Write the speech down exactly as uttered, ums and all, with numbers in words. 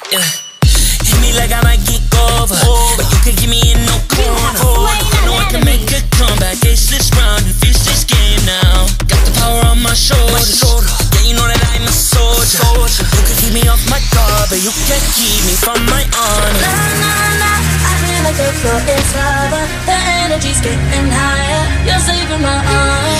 Yeah. Hit me like I might get over, but you can give me in no corner. I know I can make a comeback. Ace this round and finish this game now. Got the power on my shoulders. Yeah, you know that I'm a soldier. You can keep me off my guard, but you can't keep me from my honor. Nah, nah, nah, I feel like a floor is lava. The energy's getting higher. You're saving my heart.